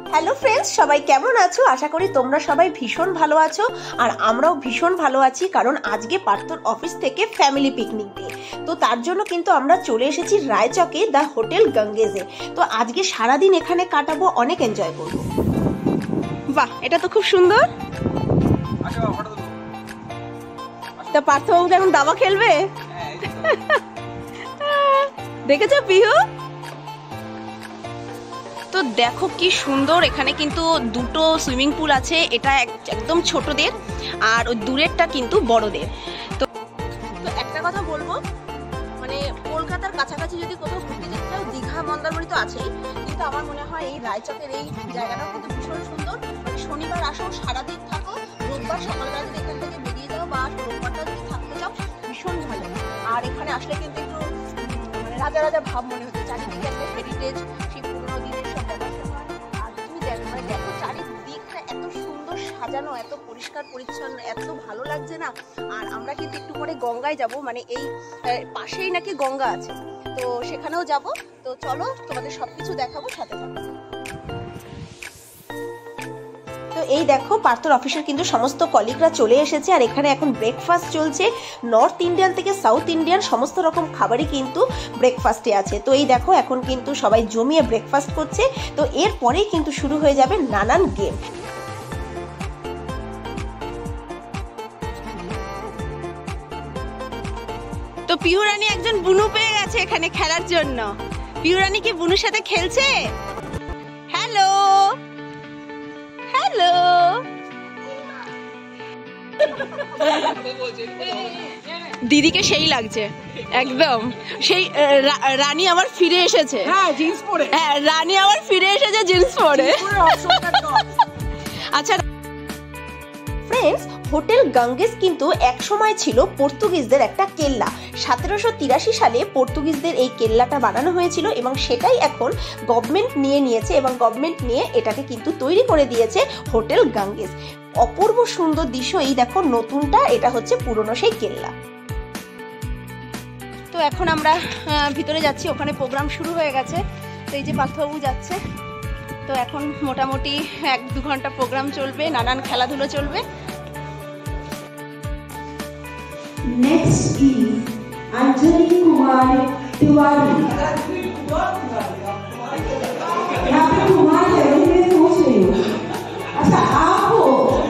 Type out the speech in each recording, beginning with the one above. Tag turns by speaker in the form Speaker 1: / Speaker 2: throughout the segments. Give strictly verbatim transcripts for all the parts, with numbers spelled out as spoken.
Speaker 1: Hello friends, সবাই কেমন আছো? আশা করি তোমরা সবাই ভীষণ ভালো আছো আর আমরাও ভীষণ ভালো আছি, কারণ আজকে পার্থর অফিস থেকে ফ্যামিলি পিকনিক ডে। তো তার জন্য কিন্তু আমরা চলে এসেছি রায়চকে দ্য হোটেল গঙ্গেজে। তো আজকে সারাদিন এখানে কাটাবো, অনেক এনজয় করবো। বাহ, এটা তো খুব সুন্দর। তা পার্থবাবু এখন দাবা খেলবে? দেখেছো পিহু? তো দেখো কি সুন্দর, এখানে কিন্তু দুটো সুইমিং পুল আছে, এটা একদম ছোটদের আর ওই দূরেরটা কিন্তু বড়দের। তো তো একটা কথা বলবো, মানে কলকাতার কাছাকাছি যদি কোথাও ঘুরতে যেতে চাও, দীঘা মন্দারমণি তো আছেই, কিন্তু আমার মনে হয় এই রায়চকের এই জায়গাটাও কিন্তু ভীষণ সুন্দর। শনিবার আসো, সারাদিন থাকো, রোববার সকালবেলা যদি এখান থেকে বেরিয়ে যাও বা রোববারটা যদি থাকতে চাও, ভীষণ ভালো। আর এখানে আসলে কিন্তু একটু মানে রাজা রাজা ভাব মনে হচ্ছে, চারিদিকে একটা হেরিটেজ, সেই পুরোনো দিনের সব ব্যাপার স্যাপার। আর তুমি দেখো, মানে দেখো চারিদিকটা এত সুন্দর সাজানো, এত পরিষ্কার পরিচ্ছন্ন, এত ভালো লাগছে না। আর আমরা কিন্তু একটু পরে গঙ্গায় যাব, মানে এই পাশেই নাকি গঙ্গা আছে, তো সেখানেও যাব। তো চলো তোমাদের সবকিছু দেখাবো, সাথে থাকো। তো এই দেখো পার্থর অফিসের কিন্তু সমস্ত কলিগরা চলে এসেছে আর এখানে এখন ব্রেকফাস্ট চলছে। নর্থ ইন্ডিয়ান থেকে সাউথ ইন্ডিয়ান সমস্ত রকম খাবারই কিন্তু ব্রেকফাস্টে আছে। তো এই দেখো এখন কিন্তু সবাই জমিয়ে ব্রেকফাস্ট করছে। তো এরপরেই কিন্তু শুরু হয়ে যাবে নানান গেম। তো পিহু রানী একজন বুনু পেয়ে গেছে এখানে খেলার জন্য। পিহু রানী কি বুনুর সাথে খেলছে? Hello hello. দিদিকে সেই লাগছে একদম, সেই রানী আবার ফিরে এসেছে।
Speaker 2: হ্যাঁ, জিন্স পরে।
Speaker 1: হ্যাঁ, রানী আবার ফিরে এসেছে জিন্স পরে। আচ্ছা ফ্রেন্ডস, হোটেল গঙ্গেজ কিন্তু এক সময় ছিল পর্তুগিজদের একটা কেল্লা। সতেরোশো তিরাশি সালে পর্তুগিজদের এই কেল্লাটা বানানো হয়েছিল এবং সেটাই এখন গভর্নমেন্ট নিয়ে নিয়েছে এবং গভর্নমেন্ট নিয়ে এটাকে কিন্তু তৈরি করে দিয়েছে হোটেল গঙ্গেজ। অপূর্ব সুন্দর দৃশ্য। এই দেখো নতুনটা, এটা হচ্ছে পুরনো সেই কেল্লা। তো এখন আমরা ভিতরে যাচ্ছি, ওখানে প্রোগ্রাম শুরু হয়ে গেছে। তো এই যে পার্থবাবু যাচ্ছে। তো এখন মোটামুটি এক দু ঘন্টা প্রোগ্রাম চলবে, নানান খেলাধুলো চলবে।
Speaker 3: Next is Anjali Kumar Tiwari. यहाँ पे कुमार है, मैं सोच रही हूँ। अच्छा आप हो?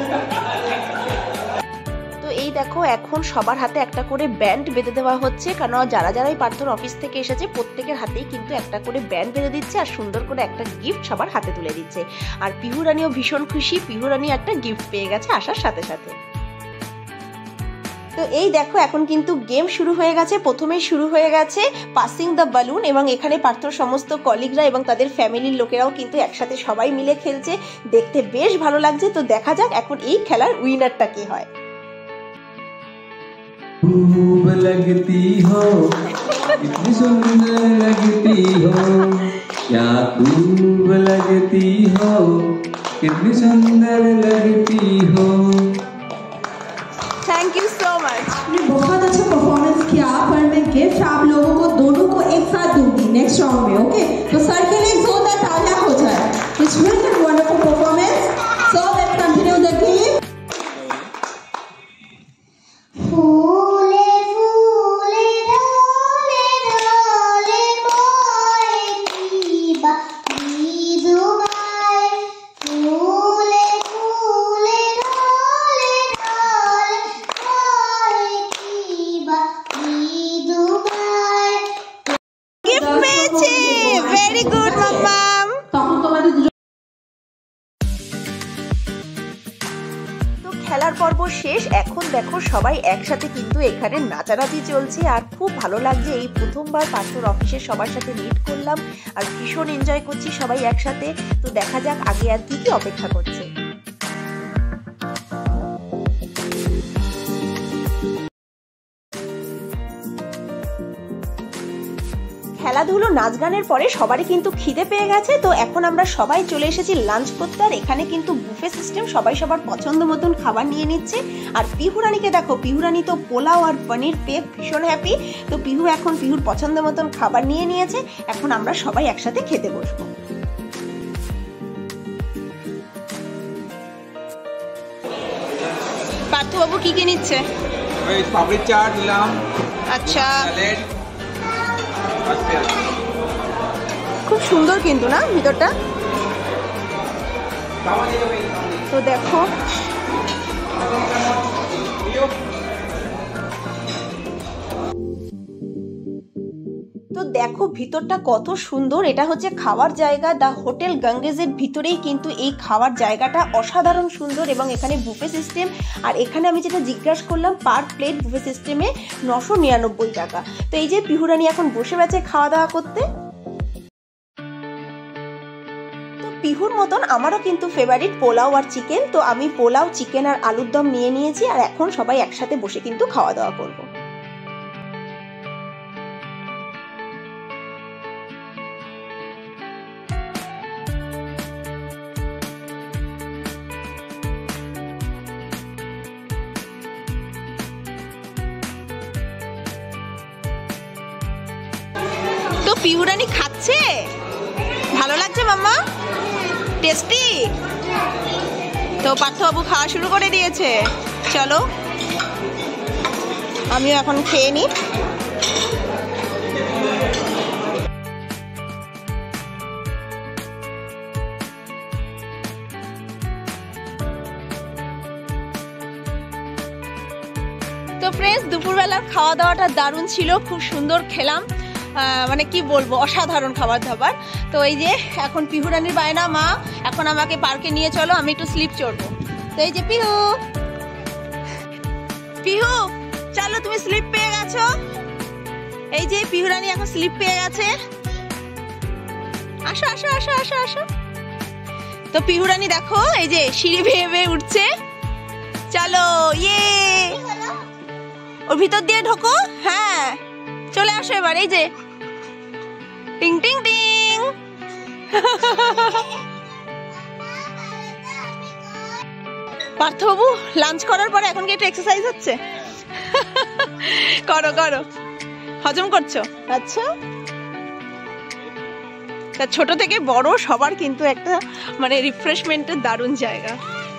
Speaker 1: তো এই দেখো এখন সবার হাতে একটা করে ব্যান্ড বেঁধে দেওয়া হচ্ছে, কারণ যারা যারাই পার্থর অফিস থেকে এসেছে প্রত্যেকের হাতেই কিন্তু একটা করে ব্যান্ড বেঁধে দিচ্ছে আর সুন্দর করে একটা গিফট সবার হাতে তুলে দিচ্ছে। আর পিহু রানীও ভীষণ খুশি, পিহু রানী একটা গিফট পেয়ে গেছে আসার সাথে সাথে। তো এই দেখো এখন কিন্তু গেম শুরু হয়ে গেছে। প্রথমেই শুরু হয়ে গেছে পাসিং দ্য বালুন এবং এখানে পার্থর সমস্ত কলিগরা এবং তাদের ফ্যামিলির লোকেরাও কিন্তু একসাথে সবাই মিলে খেলছে, দেখতে বেশ ভালো লাগছে। তো দেখা যাক এখন এই খেলার উইনারটা কি হয়।
Speaker 4: खूब लगती हो, इतनी सुंदर लगती हो, क्या खूब लगती हो, कितनी सुंदर लगती हो।
Speaker 1: Thank you so much.
Speaker 3: आपने बहुत अच्छा परफॉर्मेंस किया, पर मैं गिफ्ट आप लोगों को दोनों को एक साथ दूंगी नेक्स्ट राउंड में, ओके? तो सर के लिए जोरदार तालियां हो जाए। It's really wonderful performance. So let's continue the game.
Speaker 1: Very good, মাম্মাম। তো খেলার পর্ব শেষ, এখন দেখো সবাই একসাথে কিন্তু এখানে নাচানাচি চলছে আর খুব ভালো লাগছে। এই প্রথমবার পার্থর অফিসে সবার সাথে মিট করলাম আর ভীষণ এনজয় করছি সবাই একসাথে। তো দেখা যাক আগে আর কি কি অপেক্ষা করছে। খেলাধুলো নাচ গানের পরে সবারই কিন্তু খিদে পেয়ে গেছে। তো এখন আমরা সবাই চলে এসেছি লাঞ্চ করতে আর এখানে কিন্তু বুফে সিস্টেম, সবাই সবার পছন্দ মতন খাবার নিয়ে নিচ্ছে। আর পিহু রানীকে দেখো, পিহু রানী তো পোলাও আর পনির পেয়ে ভীষণ হ্যাপি। তো পিহু এখন পিহুর পছন্দ মতন খাবার নিয়ে নিয়েছে, এখন আমরা সবাই একসাথে খেতে বসবো। পার্থবাবু কি কি নিচ্ছে?
Speaker 2: ওই পাপড়ি চাট নিলাম।
Speaker 1: আচ্ছা,
Speaker 2: স্যালাড।
Speaker 1: খুব সুন্দর কিন্তু না ভিতরটা। তো দেখো তো দেখো ভিতরটা কত সুন্দর। এটা হচ্ছে খাওয়ার জায়গা, দ্য হোটেল গঙ্গেজের ভিতরেই কিন্তু এই খাওয়ার জায়গাটা অসাধারণ সুন্দর এবং এখানে বুফে সিস্টেম। আর এখানে আমি যেটা জিজ্ঞাসা করলাম পার প্লেট বুফে সিস্টেমে নশো নিরানব্বই টাকা। তো এই যে পিহুরানি এখন বসে গেছে খাওয়া দাওয়া করতে। তো পিহুর মতন আমারও কিন্তু ফেভারিট পোলাও আর চিকেন। তো আমি পোলাও, চিকেন আর আলুর দম নিয়ে নিয়েছি আর এখন সবাই একসাথে বসে কিন্তু খাওয়া দাওয়া করবো। তো পিহুরানি খাচ্ছে, ভালো লাগছে মাম্মা? টেস্টি? তো পার্থবাবু খাওয়া শুরু করে দিয়েছে, চলো আমিও এখন খেয়ে নিই। তো ফ্রেন্ডস, দুপুরবেলার খাওয়া দাওয়াটা দারুণ ছিল, খুব সুন্দর খেলাম, মানে কি বলবো, অসাধারণ খাবার দাবার। তো এই যে এখন পিহুরানির বায়না, মা এখন আমাকে পার্কে নিয়ে চলো, আমি একটু স্লিপ চড়বো। তো এই যে পিহু, পিহু চলো, তুমি স্লিপ পেয়ে গেছো। এই যে পিহুরানি এখন স্লিপ পেয়ে গেছে, আসো আসো আসো আসো আসো। তো পিহুরানি দেখো এই যে সিঁড়ি বেয়ে বেয়ে উঠছে, চলো ইয়ে, ওর ভিতর দিয়ে ঢোকো। হ্যাঁ চলে আসো এবার, এই যে টিং টিং টিং। পার্থবাবু লাঞ্চ করার পরে এখন কি একটু এক্সারসাইজ হচ্ছে? করো করো, হজম করছো? আচ্ছা, তা ছোট থেকে বড় সবার কিন্তু একটা মানে রিফ্রেশমেন্টের দারুণ জায়গা।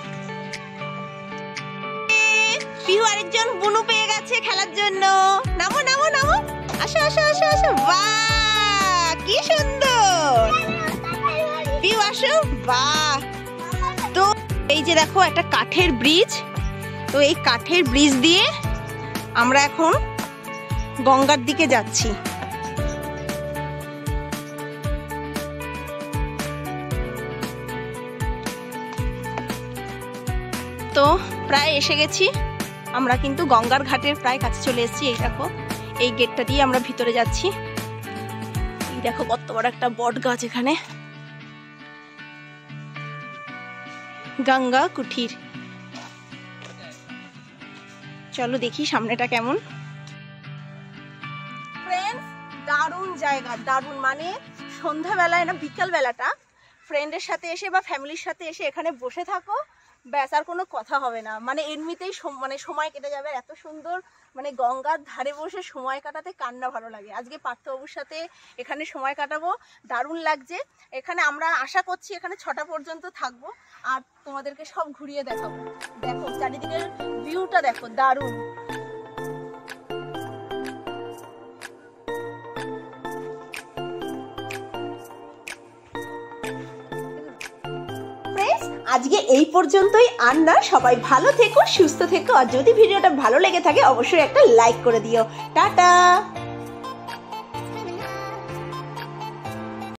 Speaker 1: পিহু আরেকজন বুনু পেয়ে গেছে খেলার জন্য, নামো নামো নামো, আসো আসো আসো আসো। বাহ কি সুন্দর, পিহু আসো। বাহ, তো এই যে দেখো একটা কাঠের ব্রিজ, তো এই কাঠের ব্রিজ দিয়ে আমরা এখন গঙ্গার দিকে যাচ্ছি। তো প্রায় এসে গেছি আমরা, কিন্তু গঙ্গার ঘাটের প্রায় কাছে চলে এসেছি। এই দেখো এই গেটটা দিয়ে আমরা ভিতরে যাচ্ছি। এই দেখো কত বড় একটা বট গাছ এখানে, গঙ্গা কুঠির। চলো দেখি সামনেটা কেমন। ফ্রেন্ডস, দারুণ জায়গা, দারুণ, মানে সন্ধ্যাবেলায় না বিকাল বেলাটা ফ্রেন্ডের সাথে এসে বা ফ্যামিলির সাথে এসে এখানে বসে থাকো, ব্যাস আর কোনো কথা হবে না, মানে এমনিতেই মানে সময় কেটে যাবে। এত সুন্দর, মানে গঙ্গার ধারে বসে সময় কাটাতে কান্না ভালো লাগে। আজকে পার্থবাবুর সাথে এখানে সময় কাটাবো, দারুণ লাগছে। এখানে আমরা আশা করছি এখানে ছটা পর্যন্ত থাকবো আর তোমাদেরকে সব ঘুরিয়ে দেখাবো। দেখো চারিদিকের ভিউটা দেখো, দারুণ। আজকে এই পর্যন্তই, আর না, সবাই ভালো থেকো, সুস্থ থেকো, আর যদি ভিডিওটা ভালো লেগে থাকে অবশ্যই একটা লাইক করে দিও। টাটা।